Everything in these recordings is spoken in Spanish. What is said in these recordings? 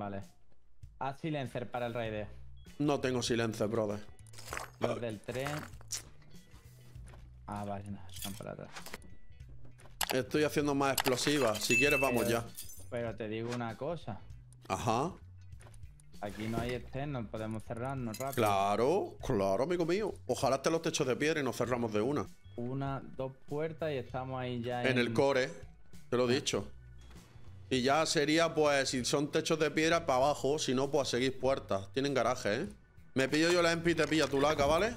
Vale. Haz silencer para el raideo. No tengo silencio, brother. Los del tren. Ah, vale, no, están para atrás. Estoy haciendo más explosivas. Si quieres, vamos ya. Pero te digo una cosa. Ajá. Aquí no hay externos, podemos cerrarnos rápido. Claro, claro, amigo mío. Ojalá estén los techos de piedra y nos cerramos de una. Dos puertas y estamos ahí ya En el core, te lo he dicho. Y ya sería, pues, si son techos de piedra, para abajo. Si no, pues, seguís puertas. Tienen garaje, ¿eh? Me pillo yo la EMP y te pilla tu laca, ¿vale?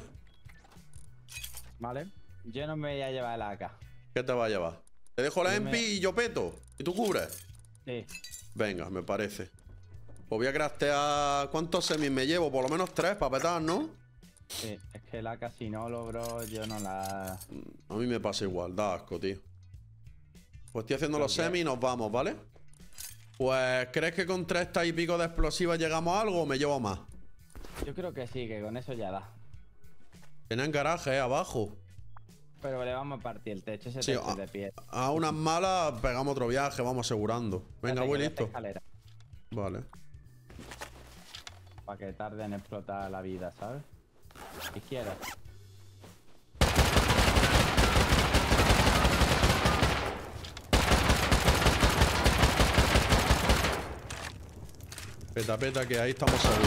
Vale. Yo no me voy a llevar la AK. ¿Qué te va a llevar? Te dejo la EMP y yo peto. ¿Y tú cubres? Sí. Venga, me parece. Pues voy a craftear... ¿Cuántos semis me llevo? Por lo menos 3 para petar, ¿no? Sí, es que la AK si no logro, yo no la... A mí me pasa igual, da asco, tío. Pues estoy haciendo los semis y nos vamos, ¿vale? Pues, ¿crees que con 30 y pico de explosivas llegamos a algo o me llevo más? Yo creo que sí, que con eso ya da. Tienen garaje, abajo. Pero le vamos a partir el techo, ese Sí, techo de pie. A unas malas pegamos otro viaje, vamos asegurando. Venga, voy listo. Vale. Para que tarde en explotar la vida, ¿sabes? Izquierda. Peta, peta, que ahí estamos seguros.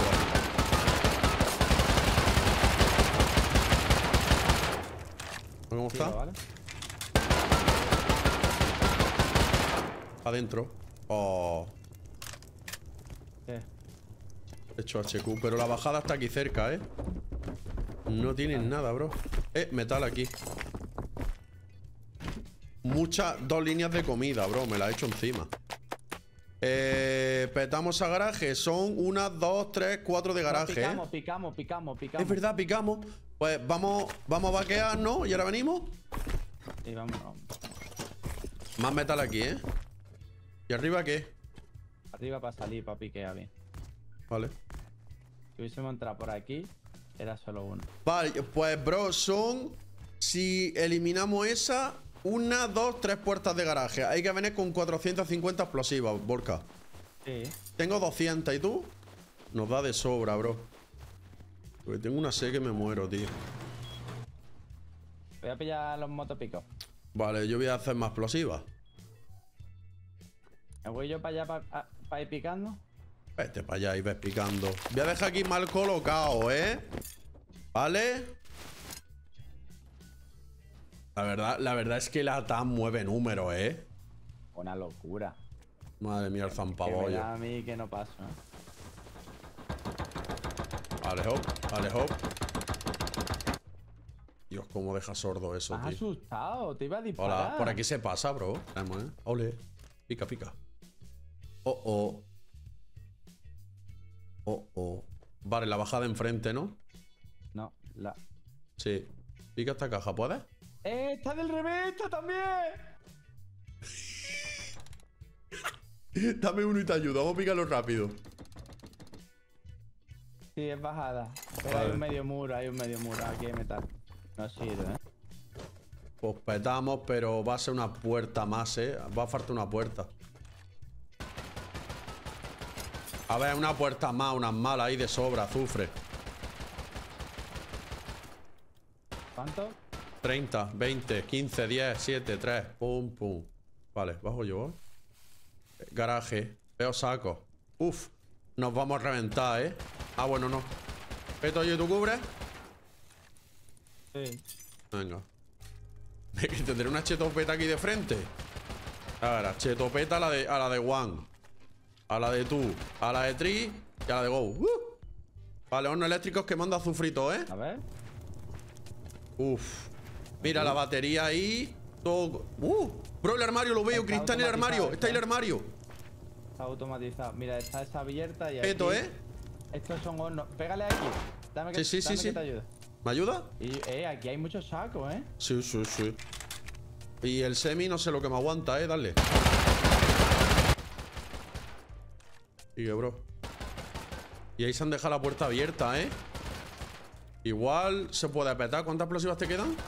¿Cómo está? ¿Vale? Adentro. Oh. ¿Qué? He hecho HQ, pero la bajada está aquí cerca, ¿eh? No tienen nada, bro. Metal aquí. Dos líneas de comida, bro. Me la he hecho encima. Petamos a garaje. Son 1, 2, 3, 4 de garaje, no, picamos. Es verdad, picamos. Pues vamos a vaquear, ¿no? Y ahora venimos. Y vámonos. Más metal aquí, ¿eh? ¿Y arriba qué? Arriba para salir, para piquear bien. Vale. Si hubiésemos entrado por aquí, era solo uno. Vale, pues, bro, son... Si eliminamos esa... 1, 2, 3 puertas de garaje. Hay que venir con 450 explosivas, Borca. Sí. Tengo 200, ¿y tú? Nos da de sobra, bro. Porque tengo una sed que me muero, tío. Voy a pillar los motopicos. Vale, yo voy a hacer más explosivas. ¿Me voy yo para allá para ir picando? Vete para allá y ves picando. Voy a dejar aquí mal colocado, ¿eh? ¿Vale? La verdad es que la TAM mueve números, ¿eh? Una locura. Madre mía, el zampabollo. Que me da a mí que no paso, ¿eh? Vale, hop. Dios, cómo deja sordo eso, Me has tío. asustado, te iba a disparar. Hola, por aquí se pasa, bro. Vamos, ¿eh? Ole. Pica. Oh. Vale, la bajada enfrente, ¿no? No, la... Sí. Pica esta caja, ¿puedes? ¡Está del revés! ¡Está también! Dame uno y te ayudo. Vamos a picarlo rápido. Sí, es bajada. Pero vale. hay un medio muro. Aquí hay metal. No sirve, ¿eh? Pues petamos, pero va a ser una puerta más, ¿eh? Va a faltar una puerta. A ver, una puerta más, unas malas ahí de sobra, azufre. ¿Cuánto? 30, 20, 15, 10, 7, 3. Pum. Vale, bajo yo. Garaje. Veo sacos. Uf. Nos vamos a reventar, ¿eh? Ah, bueno, no. Peto, ¿y tú cubres? Sí. Venga. Tendré una chetopeta aquí de frente. A ver, chetopeta a la de One. A la de tú. A la de Tri. Y a la de Go. Vale, hornos eléctricos quemando azufrito, ¿eh? A ver. Uf. Mira la batería ahí. Todo. Bro, el armario lo veo. Cristal en el armario. Está ahí el armario. Está automatizado. Mira, está esa abierta y Peto, aquí... ¿eh? Estos son hornos. Pégale aquí. Dame que, Sí. que te ayude. ¿Me ayuda? Y, aquí hay muchos sacos, ¿eh? Sí. Y el semi no sé lo que me aguanta, ¿eh? Dale. Sigue, bro. Y ahí se han dejado la puerta abierta, ¿eh? Igual se puede petar. ¿Cuántas explosivas te quedan?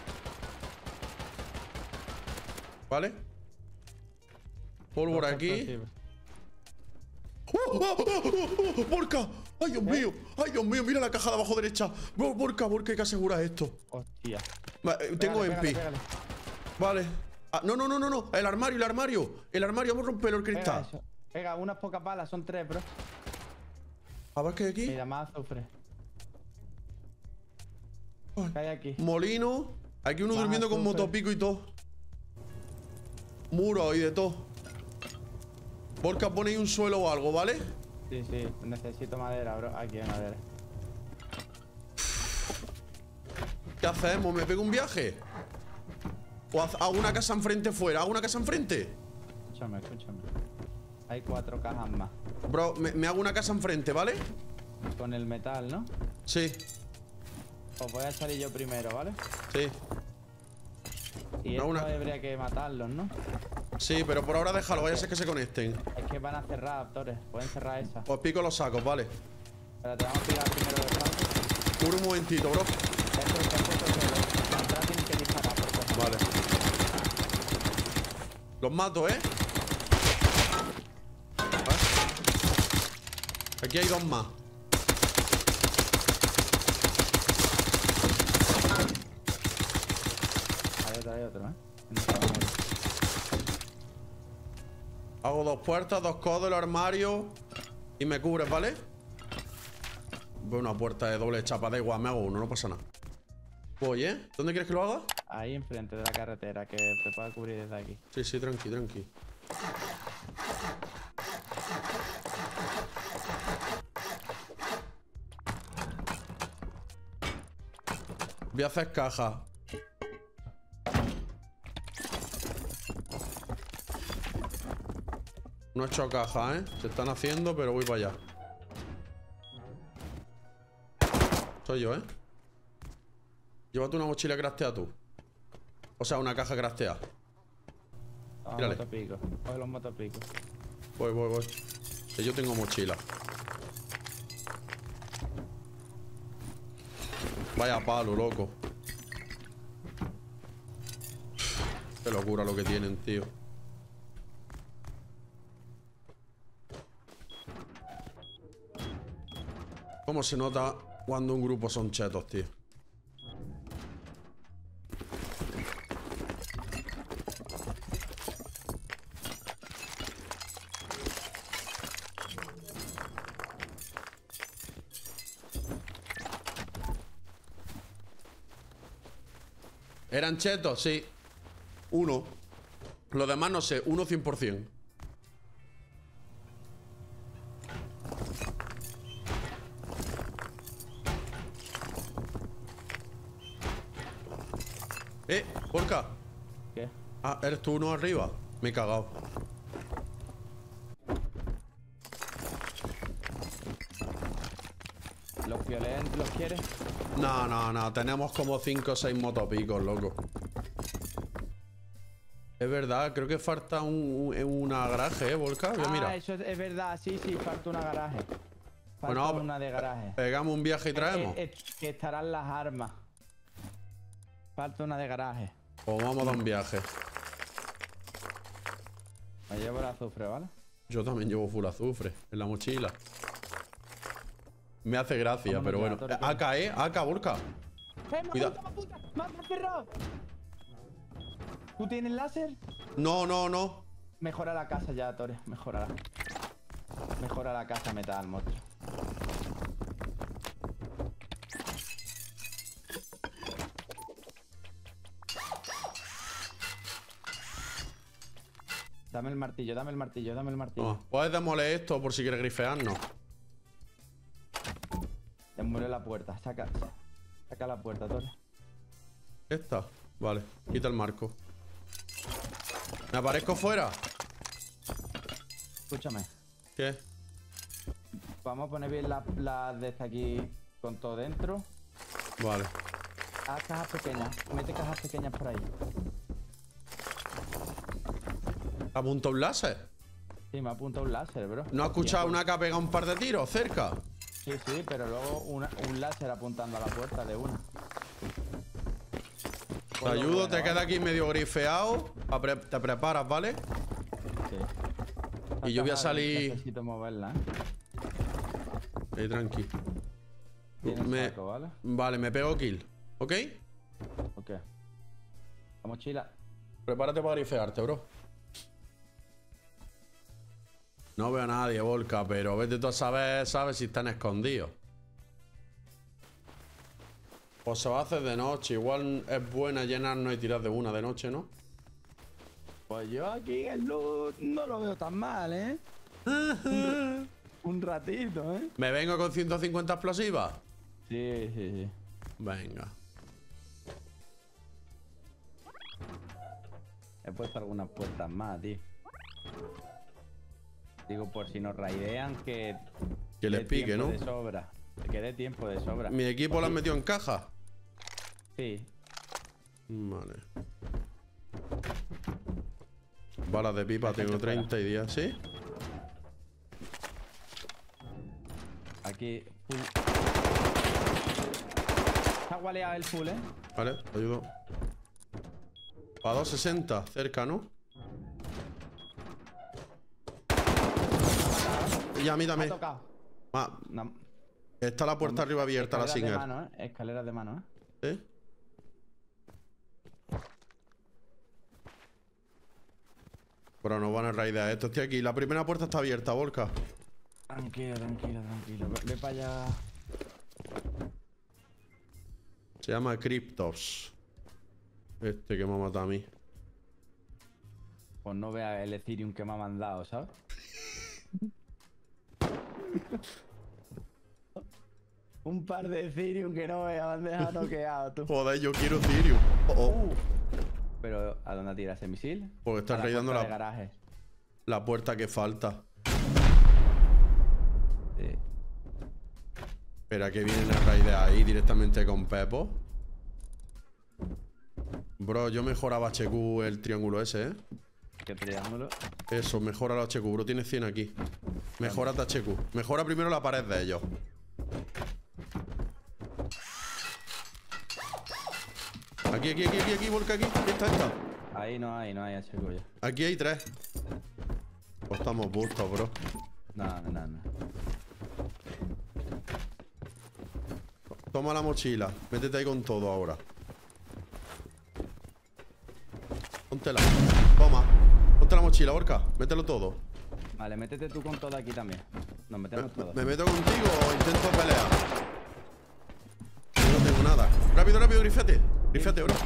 Vale. Pólvora aquí. ¡Borca! ¡Ay, Dios mío! ¡Ay, Dios mío! Mira la caja de abajo derecha. Borca, hay que asegurar esto. Hostia. Tengo Pégale, MP. pégale. Vale. No. El armario. Vamos a romperlo el Pega cristal. eso. Pega unas pocas balas, son 3, bro. A ver qué hay aquí. Mira, más azufre. ¿Qué hay aquí? Molino. Aquí uno Más durmiendo con azufre. motopico y todo. Muro y de todo. Borca, pone ahí un suelo o algo, ¿vale? Sí, necesito madera, bro. Aquí hay madera. ¿Qué hacemos? ¿Me pego un viaje? ¿O hago una casa enfrente fuera? ¿Hago una casa enfrente? Escúchame. Hay 4 cajas más. Bro, me hago una casa enfrente, ¿vale? Con el metal, ¿no? Sí, Pues voy a salir yo primero, ¿vale? sí. Y No, esto una- habría que matarlos, ¿no? Sí, pero por ahora déjalo, vaya a ser que se conecten. Es que van a cerrar, actores. Pueden cerrar esa. Os pico los sacos, vale. Espérate, vamos a tirar primero de blanco. Un momentito, bro. Esto está puesto solo. Atrás tienen que disparar por cosas. Vale. Los mato, ¿eh? Vale. Aquí hay 2 más. Hay otro, ¿eh? Hago 2 puertas, 2 codos, el armario. Y me cubres, ¿vale? Veo una puerta de doble chapa, da igual, me hago uno, no pasa nada. Voy, ¿eh? ¿Dónde quieres que lo haga? Ahí enfrente de la carretera, que te pueda cubrir desde aquí. Sí, tranqui. Voy a hacer caja. No he hecho caja, ¿eh? Se están haciendo, pero voy para allá. Soy yo, ¿eh? Llévate una mochila craftea tú. O sea, una caja craftea. Mírale. Motopicos. Coge los motopicos. Voy. Que yo tengo mochila. Vaya palo, loco. Qué locura lo que tienen, tío. ¿Cómo se nota cuando un grupo son chetos, tío? ¿Eran chetos? Sí. Uno. Los demás no sé. Uno 100%. Porca. ¿Qué? Ah, ¿eres tú uno arriba? Me he cagado. ¿Los violentos los quieres? No. Tenemos como 5 o 6 motopicos, loco. Es verdad, creo que falta una garaje, Volca. Mira. Eso es verdad. Sí, falta una garaje. Falta Bueno, una de garaje. Pegamos un viaje y traemos. Que estarán las armas. Falta una de garaje. Pues vamos a dar un viaje. Me llevo el azufre, ¿vale? Yo también llevo full azufre en la mochila. Me hace gracia, Vámonos pero ya, bueno. Tori, AK, Volca. Cuidado. ¡Me has cerrado! ¿Tú tienes láser? No. Mejora la casa ya, Torres. Mejora la casa metal, monstruo. Dame el martillo. Oh, puedes demoler esto por si quieres grifearnos. Demole la puerta. Saca la puerta, Torres. Esta. Vale, quita el marco. ¿Me aparezco fuera? Escúchame. ¿Qué? Vamos a poner bien la de esta aquí con todo dentro. Vale. Haz cajas pequeñas. Mete cajas pequeñas por ahí. ¿Apunta un láser? Sí, me apunta un láser, bro. ¿No has escuchado una que ha pegado un par de tiros cerca? Sí, pero luego un láser apuntando a la puerta de una. Te ayudo, te queda aquí medio grifeado. Te preparas, ¿vale? Sí. Y yo voy a salir... Necesito moverla, tranqui. Tienes saco, ¿vale? Vale, me pego kill. ¿Ok? Ok. La mochila. Prepárate para grifearte, bro. No veo a nadie, Volca, pero vete tú a saber, ¿sabes? Si están escondidos. Pues se va a hacer de noche. Igual es buena llenarnos y tirar de una de noche, ¿no? Pues yo aquí el loot no lo veo tan mal, ¿eh? Un ratito, ¿eh? ¿Me vengo con 150 explosivas? Sí, sí, sí. Venga. He puesto algunas puertas más, tío. Digo, por si nos raidean, que les pique, ¿no? De sobra. Que dé tiempo de sobra. ¿Mi equipo lo han metido en caja? Sí. Vale. Balas de pipa tengo 30 y 10, ¿sí? Aquí, full. Está gualeado el full, ¿eh? Vale, te ayudo. A 260, cerca, ¿no? Y a mí Me ha también. tocado. No. Está la puerta arriba abierta, la Escaleras Singer. de mano, ¿eh? Escaleras de mano, ¿eh? ¿Sí? Pero nos van a raidear esto. Estoy aquí. La primera puerta está abierta, Volca. Tranquilo, tranquilo, tranquilo. Ve para allá. Se llama Cryptos. Este que me ha matado a mí. Pues no vea el Ethereum que me ha mandado, ¿sabes? Un par de Ethereum que no vea, me han dejado noqueado, tú. Joder, yo quiero Ethereum. Pero, ¿a dónde tiras ese misil? Porque están raidando puerta de garaje. la puerta que falta. Sí. Espera, que vienen a raidear ahí directamente con Pepo. Bro, yo mejoraba HQ el triángulo ese, ¿eh? ¿Qué triángulo? Eso, mejora el HQ, bro. Tienes 100 aquí. Mejora tu HQ. Mejora primero la pared de ellos. Aquí, Volca, aquí. Esta. Ahí no hay HQ ya. Aquí hay 3. Pues estamos bustos, bro. No. Toma la mochila. Métete ahí con todo ahora. Póntela. Toma. Ponte la mochila, Volca. Mételo todo. Vale, métete tú con todo aquí también. Nos metemos todos. ¿Me meto contigo o intento pelear? Yo no tengo nada. Rápido, grifete. Grifete, bro.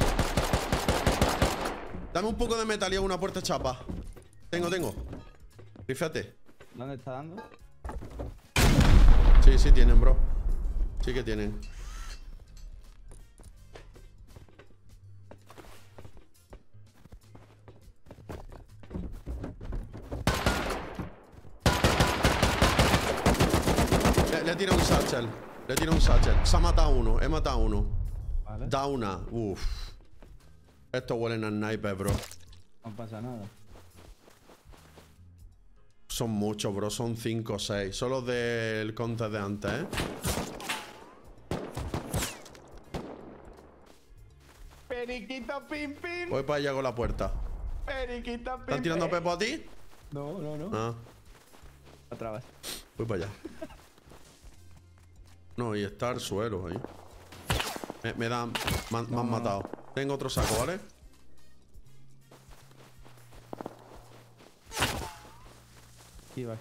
Dame un poco de metal y hago una puerta chapa. Tengo. Grifete. ¿Dónde está dando? Sí, tienen, bro. Sí que tienen. Le tira un satchel. Se ha matado uno. He matado uno. Vale. Da una. Uff. Estos huelen a sniper, bro. No pasa nada. Son muchos, bro. Son 5 o 6. Son los del counter de antes, ¿eh? Periquito pim pim. Voy para allá con la puerta. Periquito pim. ¿Están tirando Pepo a ti? No. Ah, Otra vez. voy para allá. No, y está el suelo ahí. Me han matado. Tengo otro saco, ¿vale? Esquiva.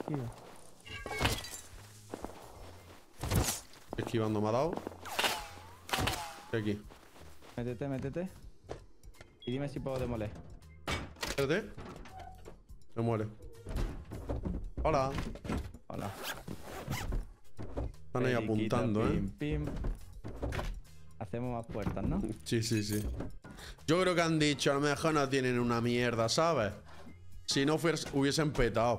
Esquivando me ha dado. Estoy aquí. Métete. Y dime si puedo demoler. Espérate. Me muere. Hola. Están ahí Periquito, apuntando, pim. Hacemos más puertas, ¿no? Sí. Yo creo que han dicho, a lo mejor no tienen una mierda, ¿sabes? Si no hubiesen petado.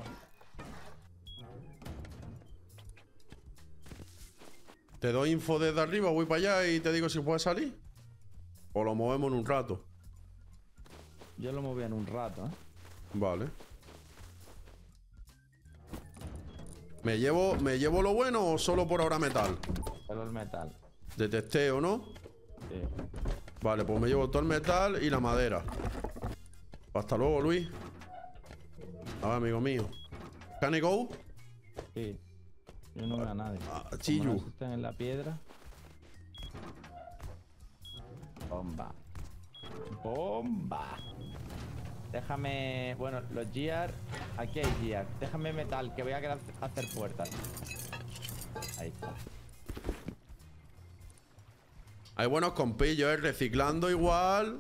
¿Te doy info desde arriba? Voy para allá y te digo si puedes salir. O lo movemos en un rato. Yo lo moví en un rato, ¿eh? Vale. ¿Me llevo lo bueno o solo por ahora metal? Solo el metal. De testeo, ¿no? Sí. Vale, pues me llevo todo el metal y la madera. Hasta luego, Luis. A ver, amigo mío. Can I go? Sí. Yo no veo a nadie. See Como no you. estén en la piedra. Bomba. Bomba. Déjame... Bueno, los GR... Aquí hay GR. Déjame metal, que voy a querer hacer puertas. Ahí está. Hay buenos compillos, reciclando igual.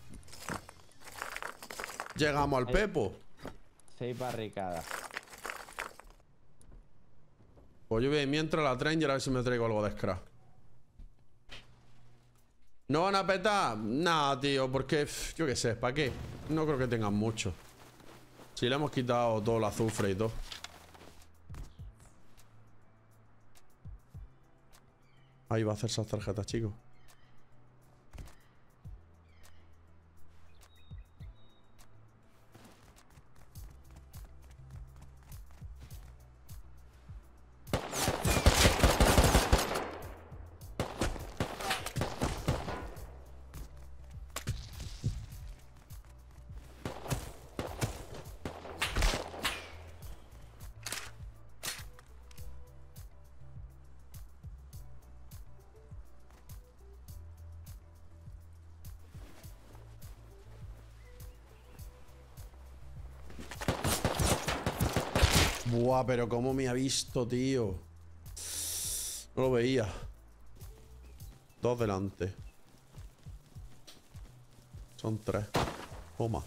Llegamos al Pepo. 6 barricadas. Pues yo voy mientras la Tranger a ver si me traigo algo de scrap. ¿No van a petar? Nada, tío, porque yo qué sé, ¿para qué? No creo que tengan mucho. Si le hemos quitado todo el azufre y todo. Ahí va a hacer esas tarjetas, chicos. Buah, pero cómo me ha visto, tío. No lo veía. 2 delante. Son 3. Toma.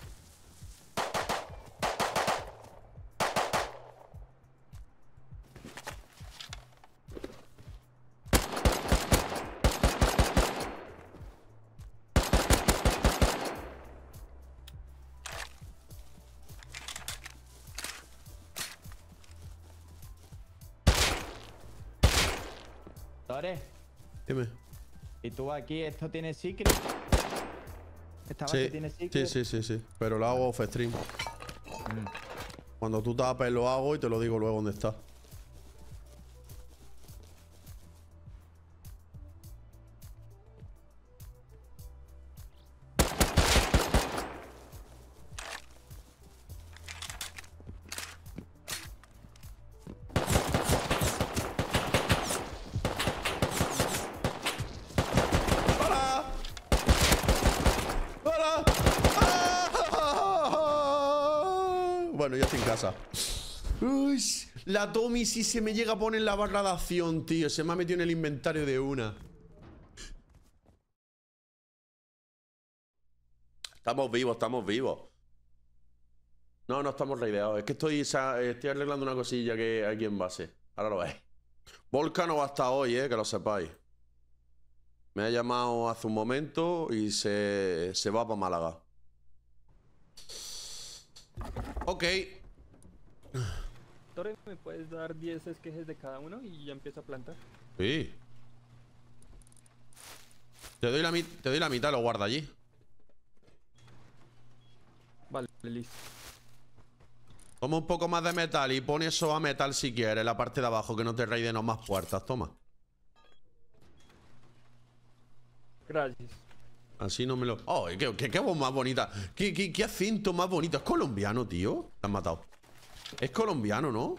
Tore, Dime. ¿y tú aquí esto tiene secret? ¿Esta base Sí, tiene secret? sí. Pero lo hago off stream. Cuando tú tapes lo hago y te lo digo luego dónde está. ¡Hola! ¡Hola! ¡Ah! Bueno, ya estoy en casa. Uy, la Tommy sí se me llega a poner en la barra de acción, tío. Se me ha metido en el inventario de una. Estamos vivos, estamos vivos. No, no estamos raideados. Es que estoy arreglando una cosilla que aquí en base. Ahora lo veis. Volca no va hasta hoy, que lo sepáis. Me ha llamado hace un momento y se va para Málaga. Ok. Tore, ¿me puedes dar 10 esquejes de cada uno y ya empiezo a plantar? Sí. Te doy la mitad, lo guarda allí. Vale, listo. Toma un poco más de metal y pon eso a metal si quieres, la parte de abajo, que no te raiden más puertas. Toma. Gracias. Así no me lo... Oh, qué voz más bonita. Qué acento más bonito. Es colombiano, tío. Te han matado. Es colombiano, ¿no?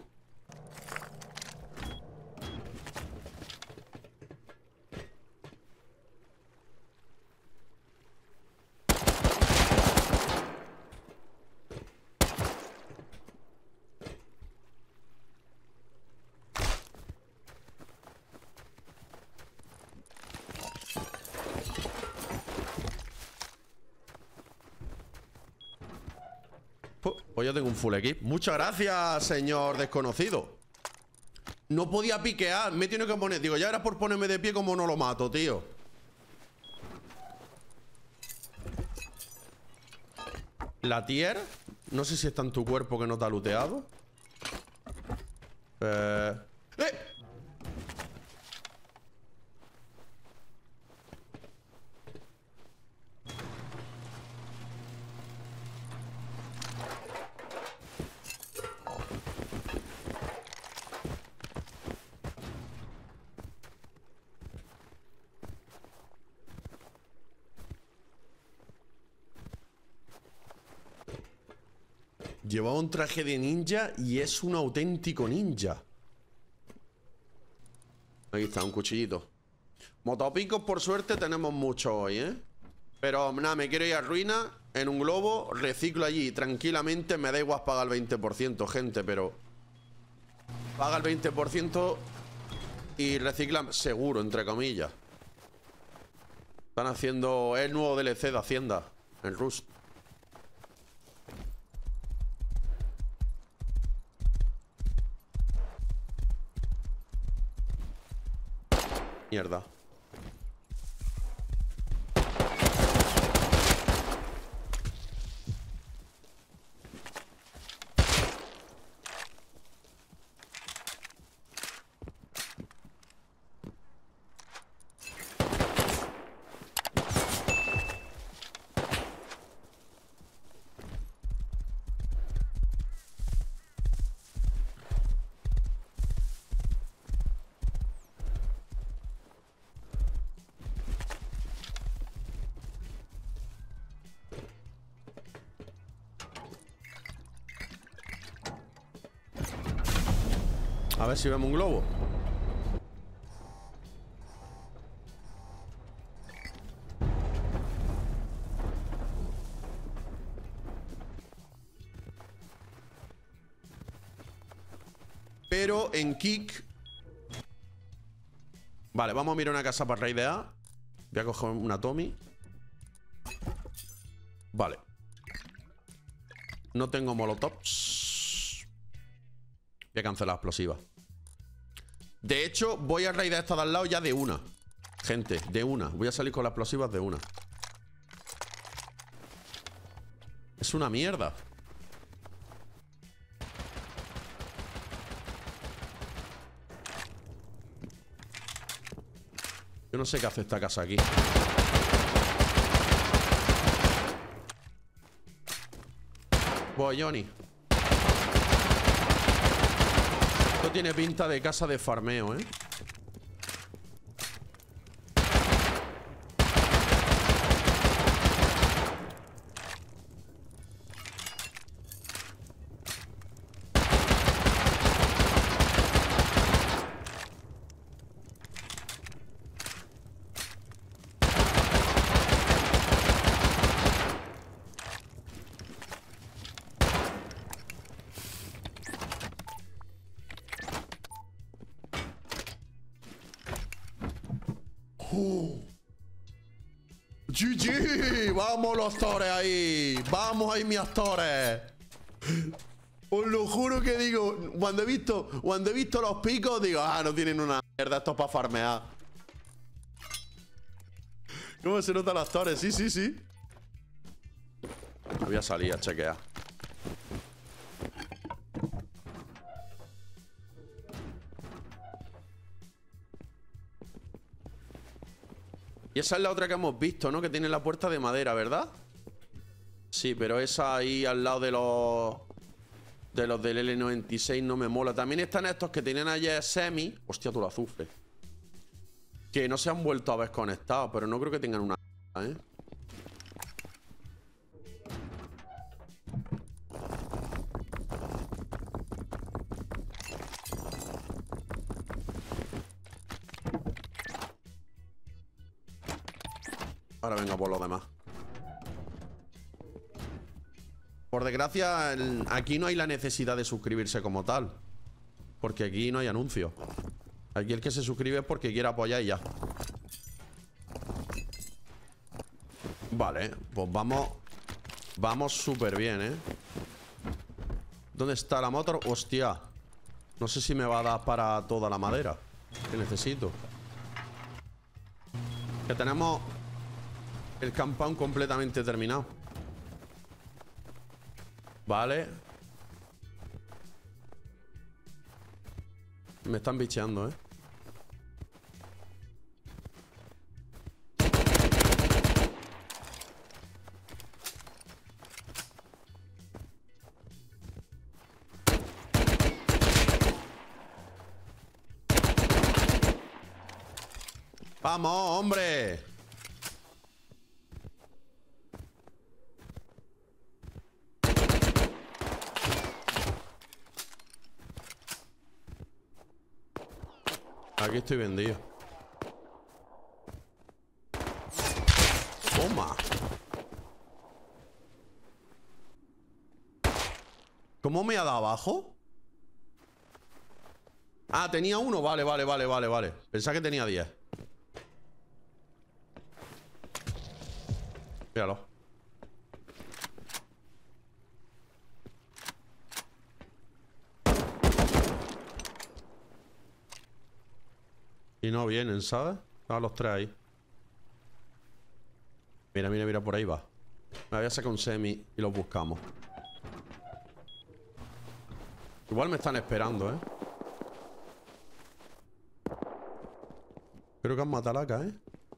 Pues ya tengo un full equip. Muchas gracias, señor desconocido. No podía piquear. Me tiene que poner... Digo, ya era por ponerme de pie como no lo mato, tío. La tier. No sé si está en tu cuerpo que no te ha looteado. ¡Eh! Llevaba un traje de ninja y es un auténtico ninja. Aquí está, un cuchillito. Motopicos, por suerte, tenemos muchos hoy, ¿eh? Pero nada, me quiero ir a ruina en un globo, reciclo allí tranquilamente. Me da igual pagar el 20%, gente, pero paga el 20% y recicla seguro, entre comillas. Están haciendo el nuevo DLC de Hacienda, el Rust. Mierda. A ver si vemos un globo. Pero en Kick. Vale, vamos a mirar una casa para raidear. Voy a coger una Tommy. Vale. No tengo molotovs. Voy a cancelar la explosiva. De hecho, voy a raidear esta de al lado ya de una. Gente, de una. Voy a salir con las explosivas de una. Es una mierda. Yo no sé qué hace esta casa aquí. Voy, Johnny. Esto tiene pinta de casa de farmeo, ¿eh? GG, vamos los tores ahí. Vamos ahí, mis actores. Os lo juro que digo, cuando he visto los picos, digo, ah, no tienen una mierda, esto es para farmear. ¿Cómo se notan los actores? Sí, sí, sí. Voy a salir a chequear. Y esa es la otra que hemos visto, ¿no? Que tiene la puerta de madera, ¿verdad? Sí, pero esa ahí al lado de los del L96 no me mola. También están estos que tenían ayer semi. Hostia, tú lo azufre. Que no se han vuelto a ver conectados, pero no creo que tengan una... ¿eh? Ahora venga por los demás. Por desgracia, aquí no hay la necesidad de suscribirse como tal. Porque aquí no hay anuncios. Aquí el que se suscribe es porque quiere apoyar y ya. Vale, pues vamos. Vamos súper bien, ¿eh? ¿Dónde está la motor? Hostia. No sé si me va a dar para toda la madera que necesito. Que tenemos el compound completamente terminado. Vale. Me están bicheando, ¿eh? ¡Vamos, hombre! Aquí estoy vendido. Toma. ¿Cómo me ha dado abajo? Ah, tenía uno. Vale. Pensaba que tenía 10. Míralo. Y no vienen, ¿sabes? Están los tres ahí. Mira, por ahí va. Me voy a sacar un semi y los buscamos. Igual me están esperando, ¿eh? Creo que han matado a Laca, ¿eh?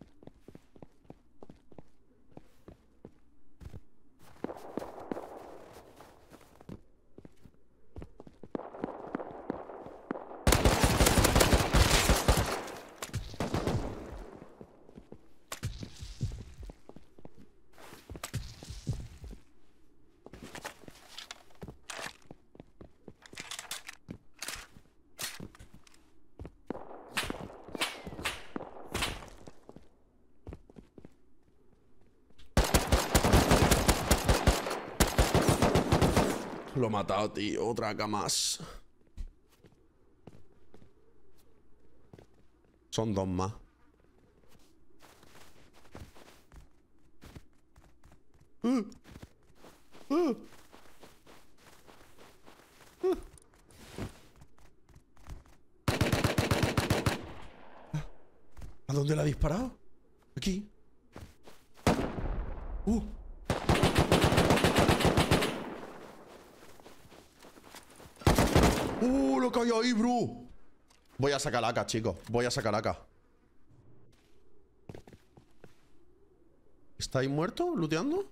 Lo he matado, tío. Otra acá más. Son dos más. ¿A dónde la ha disparado? Aquí. Lo que hay ahí, bro. Voy a sacar AK, chicos. Voy a sacar AK. ¿Está ahí muerto? ¿Looteando?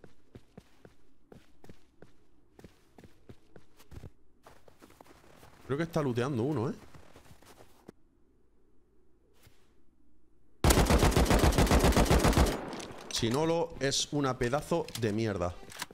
Creo que está looteando uno, ¿eh? Si no lo es una pedazo de mierda.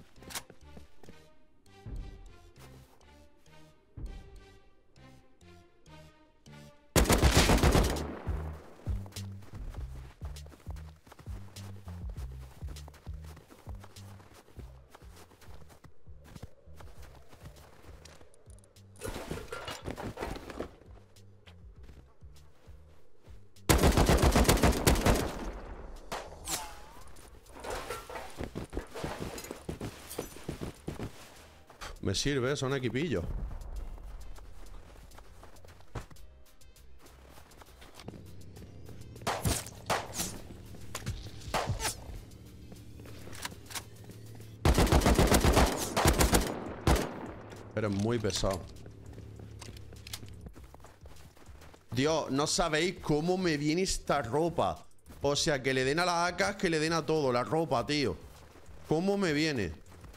Me sirve, son equipillos. Pero es muy pesado. Dios, no sabéis cómo me viene esta ropa. O sea, que le den a las AKs, que le den a todo. La ropa, tío. ¿Cómo me viene?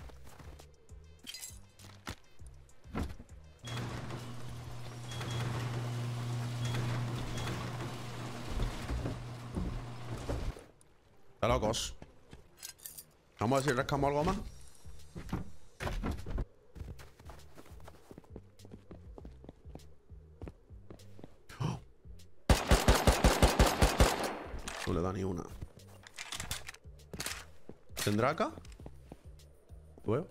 Está locos. Vamos a ver si rascamos algo más. No le da ni una. ¿Tendrá acá? Veo.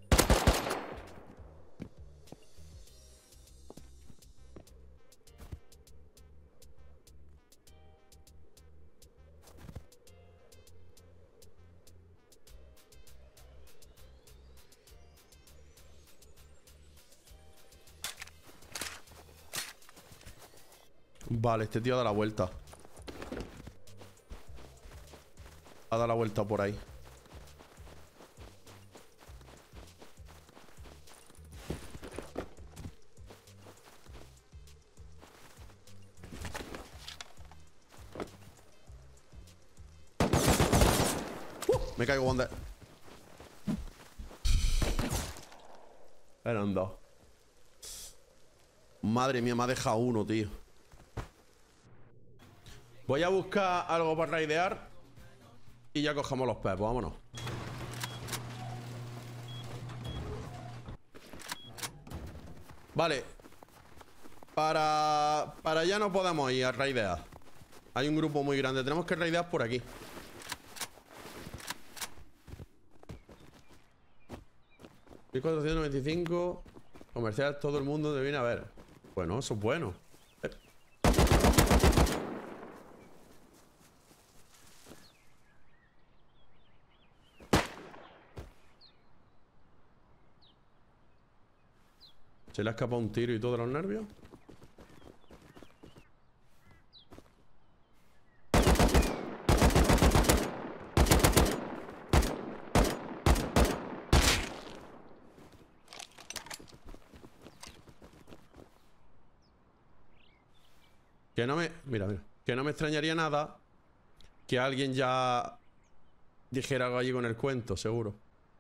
Vale, este tío da la vuelta. Ha dado la vuelta por ahí. Me caigo donde. Eran dos. Madre mía, me ha dejado uno, tío. Voy a buscar algo para raidear. Y ya cojamos los pepos, vámonos. Vale. Para allá no podemos ir a raidear. Hay un grupo muy grande. Tenemos que raidear por aquí. 1495. Comercial, todo el mundo te viene a ver. Bueno, eso es bueno. ¿Se le ha escapado un tiro y todos los nervios? Que no me... Mira, mira. Que no me extrañaría nada que alguien ya dijera algo allí con el cuento, seguro.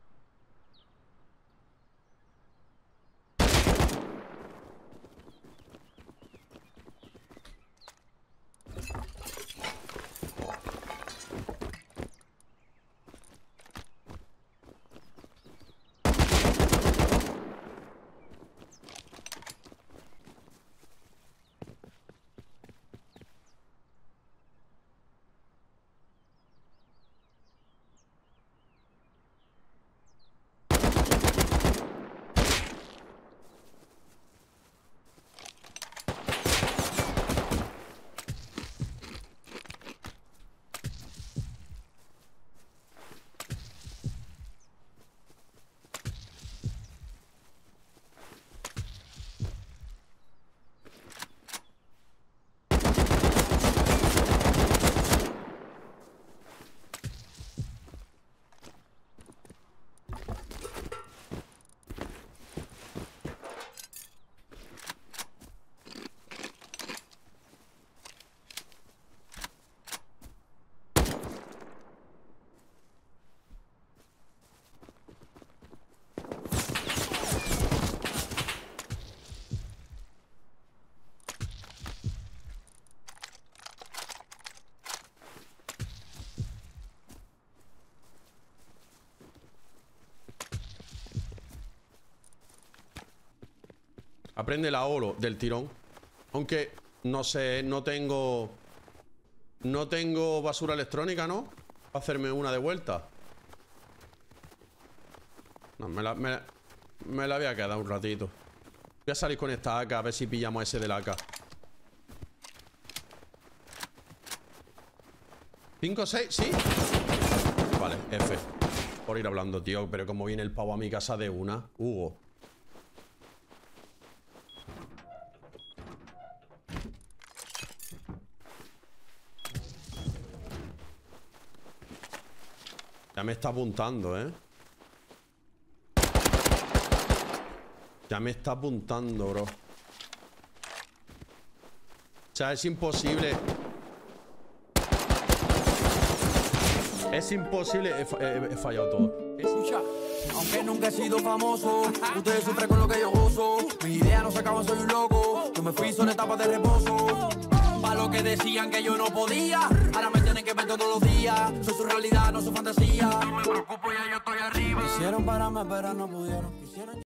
Aprende la olo del tirón. Aunque, no sé, no tengo basura electrónica, ¿no? Para hacerme una de vuelta. No, me la voy a quedar un ratito. Voy a salir con esta AK a ver si pillamos a ese del AK. 5, 6, ¿sí? Vale, F. Por ir hablando, tío. Pero como viene el pavo a mi casa de una. Hugo. Ya me está apuntando, ¿eh? Ya me está apuntando, bro. O sea, es imposible. Es imposible. He fallado todo. Escucha, aunque nunca he sido famoso, ustedes sufren con lo que yo gozo. Mis ideas no se acaban, soy un loco. Yo me fui, son etapas de reposo. Pa' lo que decían que yo no podía, ahora me tienen que ver todos los días. Soy su realidad, no su fantasía. No me preocupo, ya yo estoy arriba. Quisieron pararme, pero no pudieron. Quisieron...